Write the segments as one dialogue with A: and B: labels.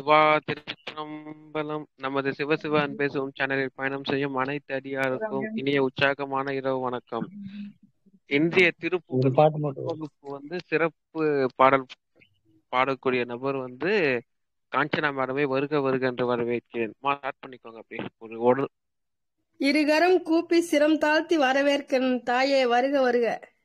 A: சிவா திருச்சிற்றம்பலம். நமது சிவசிவ அன்பேசும் சேனலில் பயணம் செய்யும் அனைத்து அடியாருக்கும் இனிய உற்சாகமான இரவு வணக்கம். இன்றைய திருப்புகழ் வகுப்பு சிறப்பு பாடல் பாடக்கூடிய நபர் காஞ்சனா மேடமே வருக வருக என்று வரவேற்கிறேன். ஸ்டார்ட் பண்ணிக்கோங்க. அப்படியே ஒரு
B: இருகரம் கூப்பி சிரம் தாழ்த்தி வரவேற்கிறேன் தாயே, வருக வருக.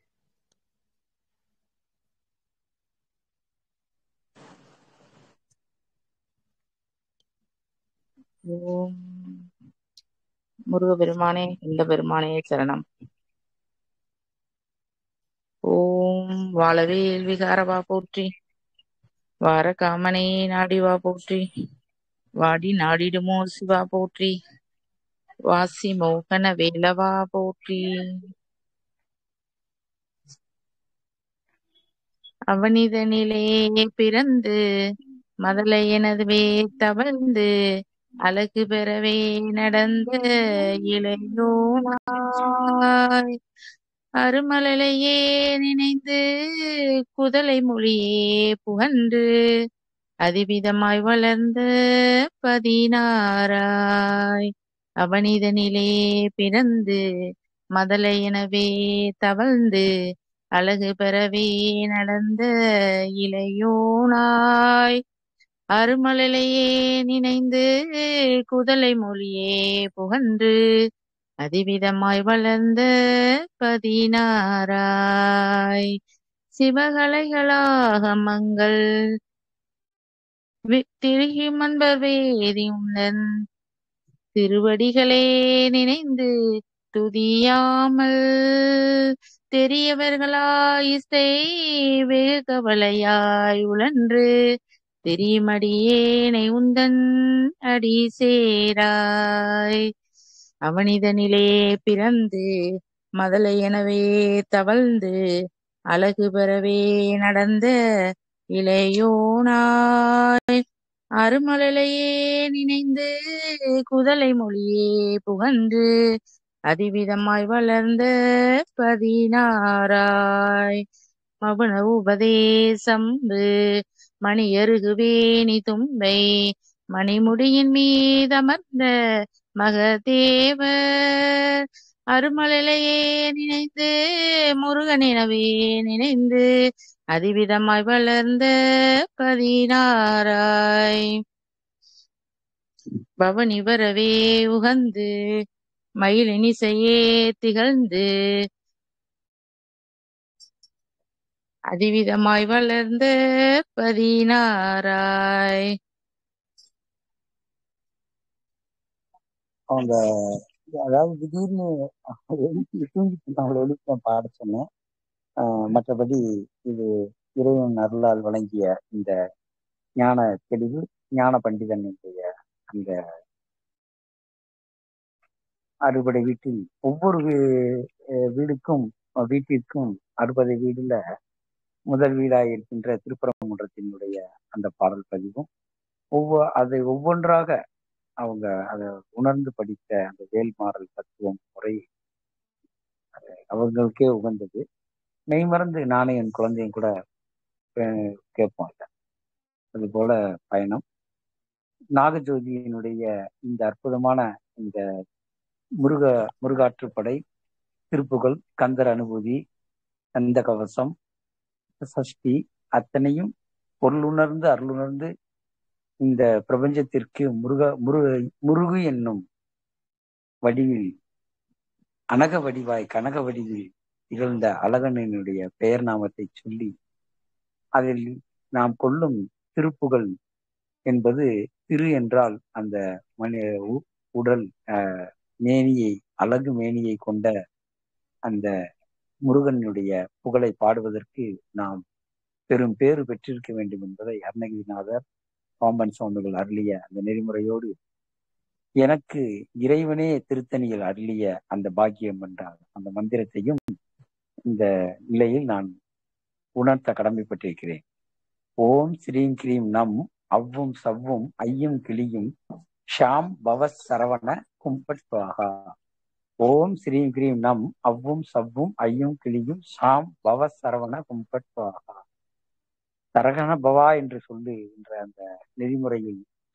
C: ஓம் முருகபெருமானே, இந்த பெருமானே சரணம். ஓம் வாழவேல் விகாரவா போற்றி, வார காமனே நாடிவா போற்றி, வாடி நாடிடுமோ சிவா போற்றி, வாசி மோகன வேலவா போற்றி. அவனிதனிலே பிறந்து மதலை எனதுவே தவழ்ந்து அழகு பெறவே நடந்த இளையோனாய், அருமலையே நினைந்து குதலை மொழியே புகன்று அதிவிதமாய் வளர்ந்த பதினாராய், அவனிதனிலே பிறந்து மதலை எனவே தவழ்ந்து அழகு பெறவே நடந்த இளையோனாய், அருமலையே நினைந்து குதலை மொழியே புகன்று அதிவிதமாய் வளர்ந்த பதினாராய், சிவகலைகளாக மங்கள் திரிகி மன்பர் வேதியுடன் திருவடிகளே நினைந்து துதியாமல் தெரியவர்களாய் இசை வெகு கவலையாய் உழன்று தெரியுமடியேனை உந்தன் அடி சேராய், அவனிதனிலே பிறந்து மதலை எனவே தவழ்ந்து அழகு பெறவே நடந்த இளையோனாய், அருமலையே நினைந்து குதலை மொழியே புகன்று அதிவிதமாய் வளர்ந்த பதினாராய், மபுன உபதேசம்பு மணியருகுவேணி தும்பை மணிமுடியின் மீதமர்ந்த மகதேவர், அருமலையே நினைந்து முருகன் எனவே நினைந்து அதிவிதமாய் வளர்ந்த பதினாராய், பவனி வரவே உகந்து மயிலினிசையே திகழ்ந்து அதிவிதமாய் வளர்ந்த பதினாராய்.
D: அவங்க அதாவது திடீர்னு தூங்கிட்டு அவங்களை எழுப்ப பாட சொன்னேன். மற்றபடி இது இறைவன் அருளால் வழங்கிய இந்த ஞான தெளிவு ஞான பண்டிதனுடைய அந்த அறுபடை வீட்டில் ஒவ்வொரு வீட்டிற்கும் அறுபடை வீடுல முதல் வீடாக இருக்கின்ற திருப்பரங்குன்றத்தினுடைய அந்த பாடல் பதிவும் அதை ஒவ்வொன்றாக அவங்க அதை உணர்ந்து படித்த அந்த வேல்மாறல் தத்துவம் முறை அவர்களுக்கே உகந்தது. மெய்மறந்து நானே என் குழந்தையும் கூட கேட்போம். இல்லை அது போல பயணம் நாகஜோதியினுடைய இந்த அற்புதமான இந்த முருகாற்றுப்படை திருப்புகழ் கந்தர் அனுபூதி கந்த கவசம் சஷ்டி அத்தனையும் பொருளுணர்ந்து அருளுணர்ந்து இந்த பிரபஞ்சத்திற்கு முருகு என்னும் வடிவில் அனக வடிவாய் கனக வடிவில் திகழ்ந்த அழகனினுடைய பெயர் நாமத்தை சொல்லி அதில் நாம் கொள்ளும் திருப்புகழ் என்பது திரு என்றால் அந்த உடல் மேனியை அழகு மேனியை கொண்ட அந்த முருகனுடைய புகழை பாடுவதற்கு நாம் பெரும் பேறு பெற்றிருக்க வேண்டும் என்பதை அருணகிரிநாதர் பாம்பன் சுவாமிகள் அருளிய அந்த நெறிமுறையோடு எனக்கு இறைவனே திருத்தணியில் அருளிய அந்த பாக்கியம் என்றால் அந்த மந்திரத்தையும் இந்த நிலையில் நான் உணர்த்த கடமைப்பட்டிருக்கிறேன். ஓம் ஸ்ரீம் கிரீம் நம் அவ்வும் சவ்வும் ஐயும் கிளியும் ஷாம் பவ சரவண கும்பட்வாகா. ஓம் ஸ்ரீம் கிரீம் நம் அவ்வும் சவ்வும் ஐயும் கிளியும் ஷாம் பவ சரவண கும்பட்வாகா. சரகண பவா என்று சொல்லி என்ற அந்த நெறிமுறையில்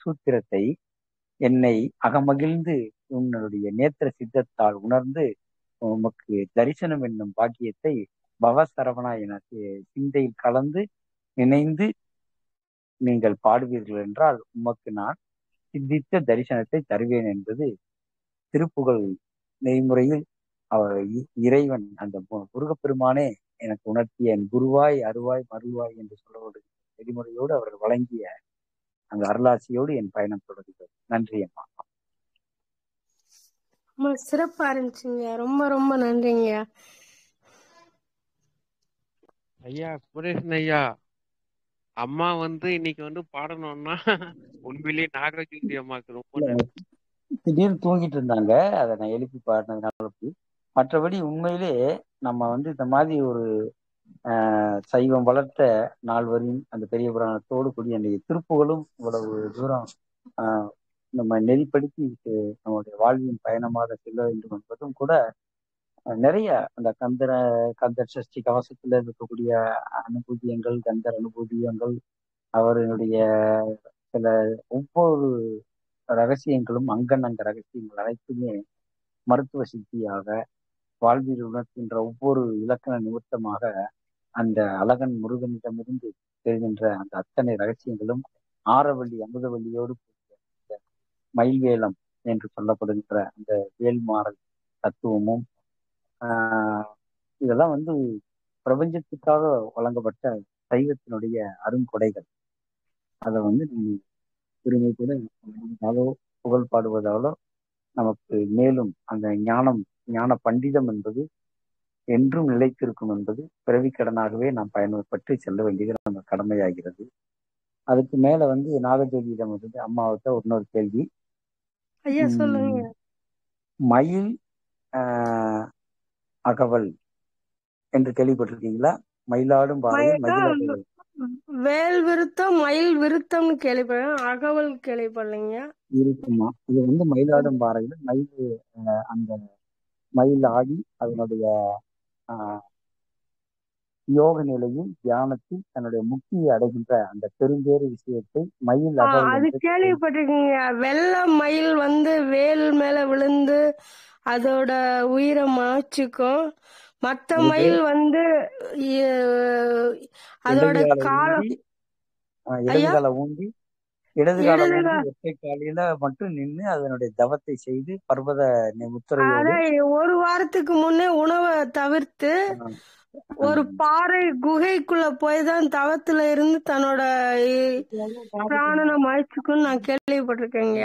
D: சூத்திரத்தை என்னை அகமகிழ்ந்து உன்னுடைய நேத்திர சித்தத்தால் உணர்ந்து உமக்கு தரிசனம் என்னும் பாக்கியத்தை பவசரவணா எனக்கு சிந்தையில் கலந்து நினைந்து நீங்கள் பாடுவீர்கள் என்றால் உமக்கு நான் சித்தித்த தரிசனத்தை தருவேன் என்பது திருப்புகழ் நெறிமுறையில் அவர் இறைவன் அந்த முருகப்பெருமானே எனக்கு உணர்த்திய என் குருவாய் அருவாய் மருள்வாய் என்று சொல்லக்கூடிய நெறிமுறையோடு அவர்கள் வழங்கிய அந்த அருளாசியோடு என் பயணம் தொடர்கிறது. நன்றி அம்மா.
B: சிறப்பா இருந்துச்சுங்க. ரொம்ப ரொம்ப நன்றிங்க
A: ஐயா. குமரேசன் ஐயா, அம்மா இன்னைக்கு பாடணும்னா உண்மையிலேயே நாகராஜி அம்மாவுக்கு ரொம்ப நன்றி.
D: திடீர்னு தூங்கிட்டு இருந்தாங்க, அதை நான் எழுப்பி பாடினதுனால. மற்றபடி உண்மையிலே நம்ம இந்த மாதிரி ஒரு சைவம் வளர்த்த நால்வரின் அந்த பெரிய புராணத்தோடு கூடிய அந்த திருப்புகளும் இவ்வளவு தூரம் நம்ம நெறிப்படுத்தி நம்முடைய வாழ்வின் பயணமாக செல்ல வேண்டும் என்பதும் கூட நிறைய அந்த கந்தர் சஷ்டி கவசத்துல இருக்கக்கூடிய அனுபூதியங்கள், கந்தர் அனுபூதியங்கள், அவர்களுடைய சில ஒவ்வொரு ரகசியங்களும் அங்க ரகசியங்கள் அனைத்துமே மருத்துவ சித்தியாக வாழ்வில் உணர்கின்ற ஒவ்வொரு இலக்கண நிமித்தமாக அந்த அழகன் முருகனிடமிருந்து தெரிகின்ற அந்த அத்தனை ரகசியங்களும் ஆரவள்ளி அமுதவள்ளியோடு மயில்வேலம் என்று சொல்லப்படுகின்ற அந்த வேல்மாறல் தத்துவமும் இதெல்லாம் பிரபஞ்சத்துக்காக வழங்கப்பட்ட சைவத்தினுடைய அருங்கொடைகள். அதை உரிமை கூட புகழ் பாடுவதாலோ நமக்கு மேலும் அந்த ஞான பண்டிதம் என்பது என்றும் நிலைத்திருக்கும் என்பது பிறவிக்கடனாகவே நாம் பயன்பட்டு செல்ல வேண்டியது நம்ம கடமையாகிறது. அதுக்கு மேல நாகஜோதியிடம் அம்மாவிட்ட இன்னொரு கேள்வி. மயில் அகவல் என்று கேள்விப்பட்டிருக்கீங்களா? மயிலாடும் பாறையில் மயில்
B: வேல் விருத்தம் மயில் விருத்தம் கேள்விப்பட்டேன், அகவல் கேள்விப்படலைங்க.
D: இருக்குமா? இது மயிலாடும் பாறையில் மயில் அந்த மயில் ஆடி அதனுடைய யோக நிலையில் தியானத்தில் தன்னுடைய முக்தியை அடைகின்ற அந்த பெரும்பேறு விஷயத்தை மயில்
B: அது கேள்விப்பட்டிருக்கீங்க. வெள்ள மயில் வேல் மேல விழுந்து அதோட உயிரை மாச்சுக்கும். மத்த மயில் அதோட
D: இடதுகால ஊண்டி இடதுகால ஒற்றை காலில மட்டும் நின்று அதனுடைய தவத்தை செய்து பர்வத முத்திரையோடு
B: ஒரு வாரத்துக்கு முன்னே உணவை தவிர்த்து ஒரு பாறை குகைக்குள்ள போய் தான் தவத்துல இருந்து தன்னோட பிராணனை மாய்ச்சுக்குன்னு நான் கேள்விப்பட்டிருக்கேங்க.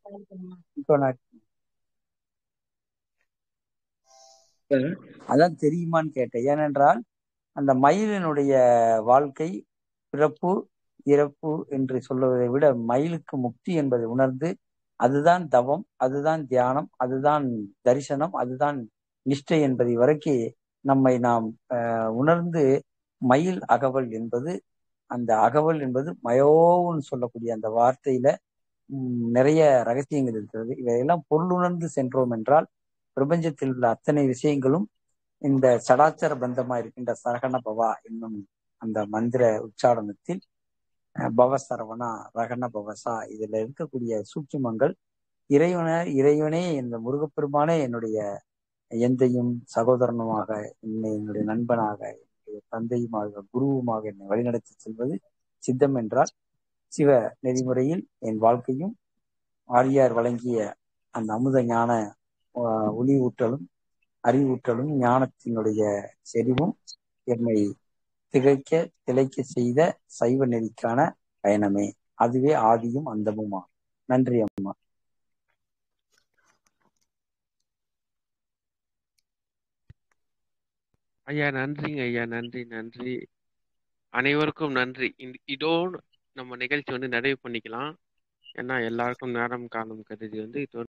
D: அதான் தெரியுமான்னு கேட்டேன். ஏனென்றால் அந்த மயிலினுடைய வாழ்க்கை பிறப்பு இறப்பு என்று சொல்லுவதை விட மயிலுக்கு முக்தி என்பதை உணர்ந்து அதுதான் தவம், அதுதான் தியானம், அதுதான் தரிசனம், அதுதான் நிஷ்டை என்பதை வரைக்கும் நம்மை நாம் உணர்ந்து மயில் அகவல் என்பது அந்த அகவல் என்பது மயோன்னு சொல்லக்கூடிய அந்த வார்த்தையில நிறைய ரகசியங்கள் இருக்கிறது. இவையெல்லாம் பொருளுணர்ந்து சென்றோம் என்றால் பிரபஞ்சத்தில் உள்ள அத்தனை விஷயங்களும் இந்த சடாச்சர பந்தமா இருக்கின்ற சரகண பவா என்னும் அந்த மந்திர உச்சாரணத்தில் பவசரவணா ரகண பவசா இதுல இருக்கக்கூடிய சூட்சுமங்கள் இறைவனே இந்த முருகப்பெருமானே என்னுடைய எந்தையும் சகோதரனுமாக என்னுடைய நண்பனாக என்னுடைய தந்தையுமாக குருவுமாக என்னை வழிநடத்தி செல்வது சித்தம் என்றால் சிவ நெறிமுறையில் என் வாழ்க்கையும் ஆரியார் வழங்கிய அந்த அமுத ஞான ஒளி ஊட்டலும் அறிவூட்டலும் ஞானத்தினுடைய செறிவும் என்னை திளைக்க செய்த சைவ நெறிக்கான பயணமே. அதுவே ஆதியும் அந்தமுமா. நன்றி அம்மா.
A: ஐயா நன்றிங்க ஐயா. நன்றி. அனைவருக்கும் நன்றி. இதோடு நம்ம நிகழ்ச்சி நிறைவு பண்ணிக்கலாம். ஏன்னா எல்லாருக்கும் நேரம் காலம் கருதி இதோடு